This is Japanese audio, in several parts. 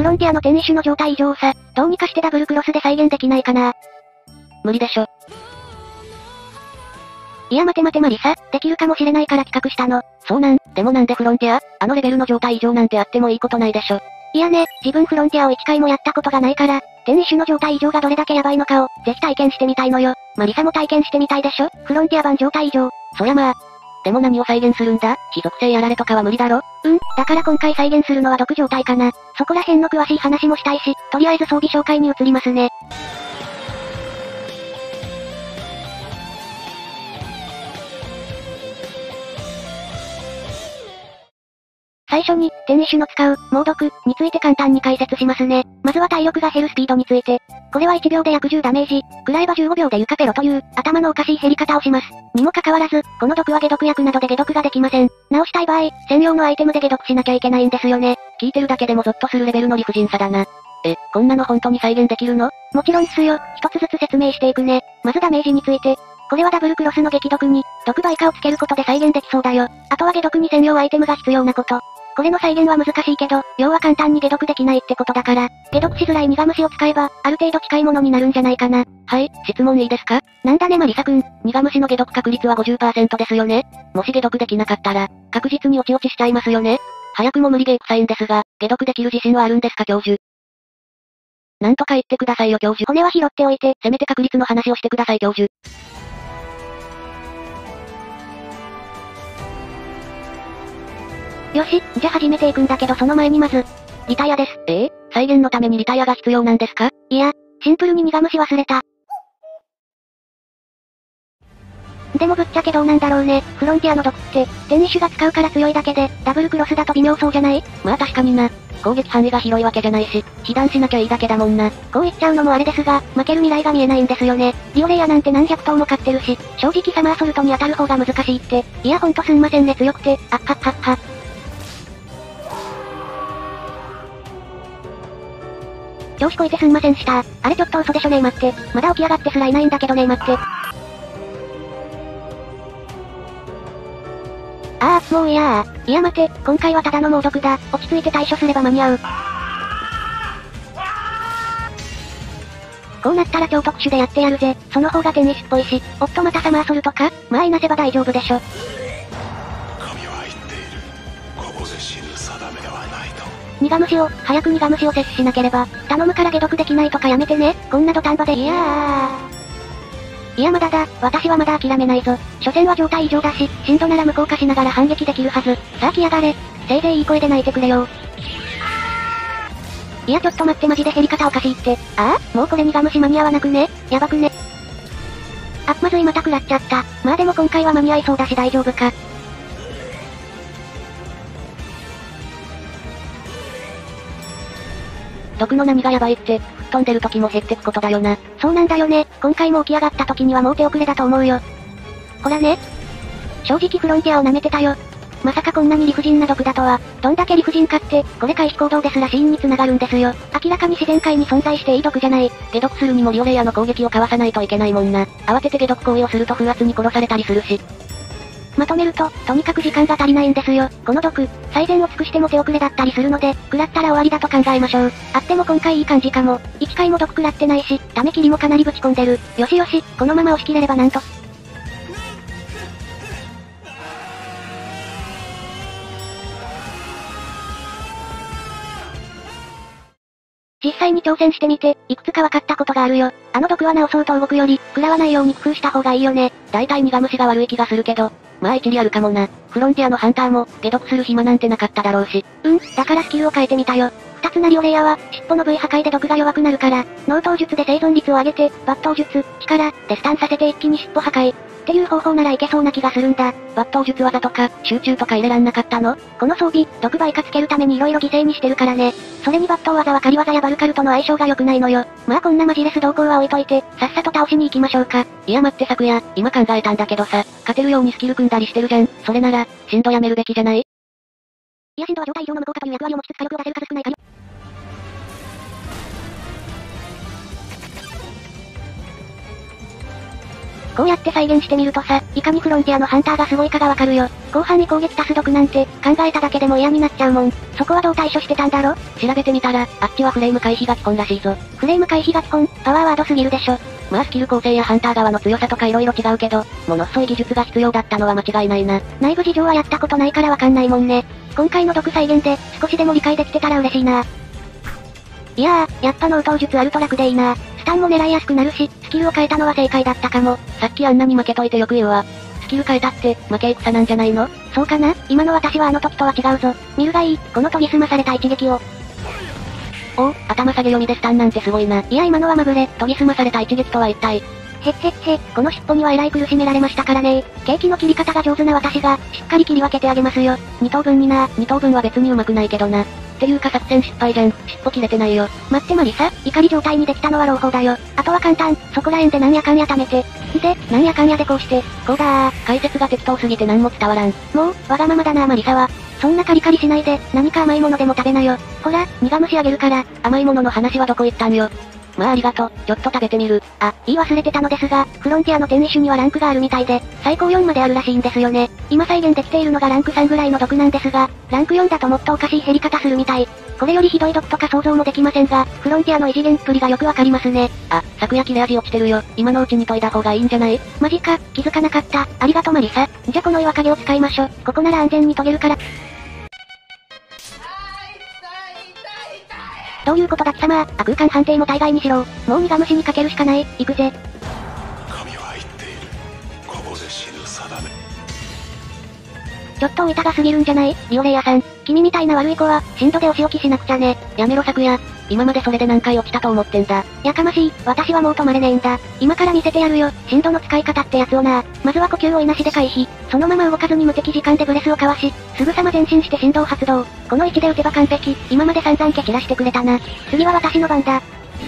ロンティアのテニッシュの状態異常さ、どうにかしてダブルクロスで再現できないかな。 無理でしょ。 いや待て待てマリサ、できるかもしれないから企画したの。 そうなん、でもなんでフロンティア？あのレベルの状態異常なんてあってもいいことないでしょ。 いやね、自分フロンティアを1回もやったことがないから、テニッシュの状態異常がどれだけヤバいのかを、ぜひ体験してみたいのよ。マリサも体験してみたいでしょ？フロンティア版状態異常。 そりゃまあ。でも何を再現するんだ？非属性やられとかは無理だろ？ だから今回再現するのは毒状態かな。そこら辺の詳しい話もしたいし、とりあえず装備紹介に移りますね。最初に、テニッシュの使う、猛毒、について簡単に解説しますね。まずは体力が減るスピードについて。これは1秒で約10ダメージ、食らえば15秒で床ペロという、頭のおかしい減り方をします。にもかかわらず、この毒は解毒薬などで解毒ができません。直したい場合、専用のアイテムで解毒しなきゃいけないんですよね。 聞いてるだけでもゾッとするレベルの理不尽さだな。こんなの本当に再現できるの？ もちろんっすよ、一つずつ説明していくね。まずダメージについて。これはダブルクロスの激毒に、毒倍化をつけることで再現できそうだよ。あとは解毒に専用アイテムが必要なこと。これの再現は難しいけど、要は簡単に解毒できないってことだから、解毒しづらい苦虫を使えば、ある程度近いものになるんじゃないかな。 はい、質問いいですか？ なんだねマリサくん。 苦虫の解毒確率は 50% ですよね。もし解毒できなかったら、確実に落ちしちゃいますよね。早くも無理ゲー臭いんですが、解毒できる自信はあるんですか教授？なんとか言ってくださいよ教授。 骨は拾っておいて、 せめて確率の話をしてください教授。 よし、じゃあ始めていくんだけどその前にまず、リタイアです。 再現のためにリタイアが必要なんですか？ いや、シンプルに苦虫忘れた。でもぶっちゃけどうなんだろうね。フロンティアの毒って、テニッシュが使うから強いだけで、ダブルクロスだと微妙そうじゃない？ まあ確かにな。攻撃範囲が広いわけじゃないし、被弾しなきゃいいだけだもんな。 こう言っちゃうのもあれですが、負ける未来が見えないんですよね。リオレイヤなんて何百頭も買ってるし、正直サマーソルトに当たる方が難しいって。いやほんとすんませんね強くて、あっはっはっは。調子こいてすんませんした。あれちょっと嘘でしょね待って。まだ起き上がってすらいないんだけどね待って。もういやいや待て、今回はただの猛毒だ。落ち着いて対処すれば間に合う。こうなったら超特殊でやってやるぜ。その方がテニスっぽいし。おっとまたサマーソルトか？まあいなせば大丈夫でしょ。 神は言っている。ここで死ぬ定めではないと。 苦虫を、早く苦虫を摂取しなければ、頼むから解毒できないとかやめてね。こんな土壇場でいやまだだ、私はまだ諦めないぞ。所詮は状態異常だし、震度なら無効化しながら反撃できるはず。さあ来やがれ。せいぜいいい声で泣いてくれよ。いやちょっと待ってマジで減り方おかしいって。もうこれ苦虫間に合わなくね？やばくね？まずいまた食らっちゃった。まあでも今回は間に合いそうだし大丈夫か。 毒の波がやばいって、吹っ飛んでる時も減ってくことだよな。 そうなんだよね。今回も起き上がった時にはもう手遅れだと思うよ。ほらね。正直フロンティアを舐めてたよ。まさかこんなに理不尽な毒だとは。どんだけ理不尽かって、これ回避行動ですら死因に繋がるんですよ。明らかに自然界に存在していい毒じゃない。 解毒するにもリオレイヤの攻撃をかわさないといけないもんな。慌てて解毒行為をすると不圧に殺されたりするし。 まとめると、とにかく時間が足りないんですよ。この毒、最善を尽くしても手遅れだったりするので、食らったら終わりだと考えましょう。あっても今回いい感じかも。1回も毒食らってないし、ダメ切りもかなりぶち込んでる。よしよし、このまま押し切れればなんと。実際に挑戦してみて、いくつか分かったことがあるよ。あの毒は治そうと動くより、食らわないように工夫した方がいいよね。 大体苦虫が悪い気がするけど、まあ一理あるかもな。フロンティアのハンターも、解毒する暇なんてなかっただろうし。 だからスキルを変えてみたよ。二つなリオレイヤは、尻尾の部位破壊で毒が弱くなるから、納刀術で生存率を上げて、抜刀術、力、でスタンさせて一気に尻尾破壊。っていう方法ならいけそうな気がするんだ。 抜刀術技とか、集中とか入れらんなかったの？ この装備、毒倍化つけるために色々犠牲にしてるからね。それに抜刀技は仮技やバルカルとの相性が良くないのよ。まあこんなマジレス動向は置いといて、さっさと倒しに行きましょうか。 いや待って昨夜、今考えたんだけどさ、勝てるようにスキル組んだりしてるじゃん。それなら、震度やめるべきじゃない？ いや震度は状態異常の無効化という役割を持ちつつ火力を出せる数少ないかよ。 こうやって再現してみるとさ、いかにフロンティアのハンターがすごいかがわかるよ。後半に攻撃足す毒なんて、考えただけでも嫌になっちゃうもん。そこはどう対処してたんだろ？ 調べてみたら、あっちはフレーム回避が基本らしいぞ。 フレーム回避が基本、パワーワードすぎるでしょ。 まあスキル構成やハンター側の強さとか色々違うけど、ものすごい技術が必要だったのは間違いないな。 内部事情はやったことないからわかんないもんね。今回の毒再現で、少しでも理解できてたら嬉しいな。いやー、やっぱ納刀術あると楽でいいな。スタンも狙いやすくなるし、スキルを変えたのは正解だったかも。 さっきあんなに負けといてよく言うわ。スキル変えたって、負け戦なんじゃないの？ そうかな？今の私はあの時とは違うぞ。見るがいい、この研ぎ澄まされた一撃を。 おお、頭下げ読みでスタンなんてすごいな。 いや今のはまぐれ。 研ぎ澄まされた一撃とは一体。 へっへっへ、この尻尾にはえらい苦しめられましたからね。ケーキの切り方が上手な私が、しっかり切り分けてあげますよ。2等分にな。 2等分は別に上手くないけどな。っていうか作戦失敗じゃん。尻尾切れてないよ。 待ってマリサ、怒り状態にできたのは朗報だよ。あとは簡単、そこら辺でなんやかんや貯めて。で、なんやかんやでこうして、こうだー。 解説が適当すぎて何も伝わらん。 もう、わがままだなマリサは。そんなカリカリしないで、何か甘いものでも食べなよ。ほら、苦虫あげるから。 甘いものの話はどこ行ったんよ。まあありがとう、ちょっと食べてみる。 あ、言い忘れてたのですが、フロンティアの天使にはランクがあるみたいで、最高4まであるらしいんですよね。今再現できているのがランク3ぐらいの毒なんですが、ランク4だともっとおかしい減り方するみたい。これよりひどい毒とか想像もできませんが、フロンティアの異次元っぷりがよくわかりますね。 あ、昨夜切れ味落ちてるよ。今のうちに研いだ方がいいんじゃない？ マジか、気づかなかった。ありがとマリサ。じゃこの岩陰を使いましょ。ここなら安全に研げるから。どういうことだ貴様、空間判定も大概にしろ。もう苦虫にかけるしかない、行くぜ。 神は言っている。ここで死ぬ定め。 ちょっとお板が過ぎるんじゃない？リオレイヤさん。君みたいな悪い子は、深度でお仕置きしなくちゃね。 やめろ昨夜。今までそれで何回落ちたと思ってんだ。 やかましい、私はもう止まれねえんだ。今から見せてやるよ、深度の使い方ってやつをな。まずは呼吸をいなしで回避。そのまま動かずに無敵時間でブレスをかわし、すぐさま前進して振動発動。この位置で撃てば完璧。今まで散々蹴散らしてくれたな。次は私の番だ。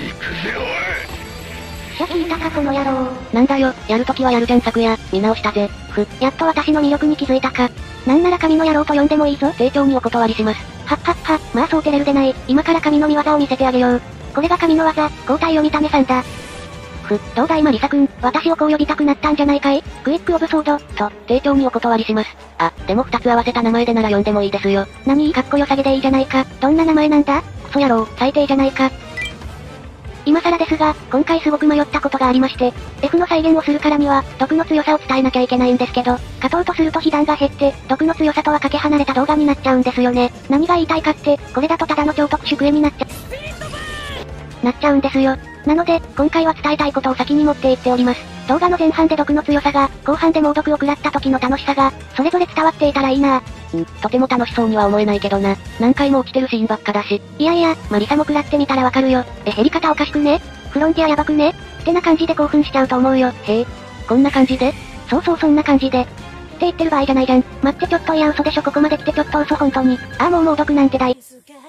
しゃ聞いたかこの野郎。 なんだよ、やるときはやるじゃん昨夜。見直したぜ。 やっと私の魅力に気づいたか。なんなら神の野郎と呼んでもいいぞ。 丁重にお断りします。 はっはっは、まあそう照れるでない。今から神の見業を見せてあげよう。これが神の技、交代を見た目さんだ。どうだいマリサ君、私をこう呼びたくなったんじゃないかい？クイックオブソード、と、 丁重にお断りします。あ、でも2つ合わせた名前でなら呼んでもいいですよ。 何？かっこよさげでいいじゃないか。どんな名前なんだ？ クソ野郎、 最低じゃないか。今更ですが、今回すごく迷ったことがありまして、F の再現をするからには、毒の強さを伝えなきゃいけないんですけど、勝とうとすると被弾が減って、毒の強さとはかけ離れた動画になっちゃうんですよね。何が言いたいかって、これだとただの超特殊クエになっちゃうんですよ。なので、今回は伝えたいことを先に持っていっております。動画の前半で毒の強さが、後半で猛毒を食らった時の楽しさが、それぞれ伝わっていたらいいな。 とても楽しそうには思えないけどな。何回も起きてるシーンばっかだし。 いやいや、マリサも食らってみたらわかるよ。減り方おかしくね？フロンティアやばくね？ってな感じで興奮しちゃうと思うよ。 へえ。こんな感じで？ そうそうそんな感じで。って言ってる場合じゃないじゃん。待ってちょっといや嘘でしょここまで来てちょっと嘘本当に。ああもう猛毒なんて大。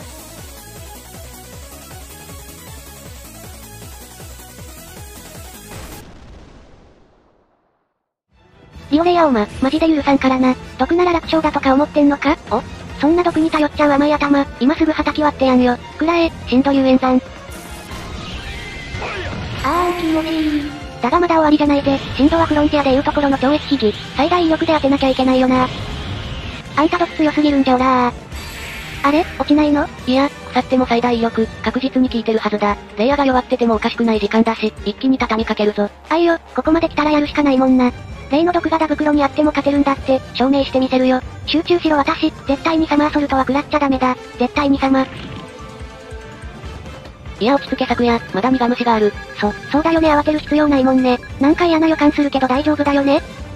リオレイヤマジで許さんからな。毒なら楽勝だとか思ってんのか？そんな毒に頼っちゃう甘い頭、今すぐ叩き割ってやんよ。くらえ、深度遊園山。気持ちいい。だがまだ終わりじゃないぜ。深度はフロンティアでいうところの超越秘技、最大威力で当てなきゃいけないよな。あんた毒強すぎるんじゃおらー。あれ？落ちないの？ いや、腐っても最大威力、確実に効いてるはずだ。レイヤーが弱っててもおかしくない時間だし、一気に畳みかけるぞ。 あいよ、ここまで来たらやるしかないもんな。例の毒がダ袋にあっても勝てるんだって、証明してみせるよ。集中しろ私、絶対にサマーソルトは食らっちゃダメだ。絶対にサマー。 いや落ち着け昨夜、まだ苦虫がある。 そうだよね慌てる必要ないもんね。なんか嫌な予感するけど大丈夫だよね。